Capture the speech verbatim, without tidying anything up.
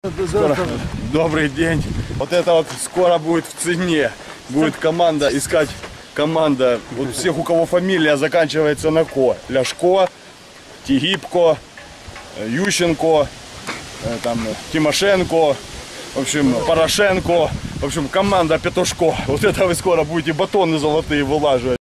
Скоро... Добрый день. Вот это вот скоро будет в цене. Будет команда искать команда. Вот всех, у кого фамилия заканчивается на Ко. Ляшко, Тигибко, Ющенко, там, Тимошенко, в общем, Порошенко. В общем, команда Петушко. Вот это вы скоро будете батоны золотые вылаживать.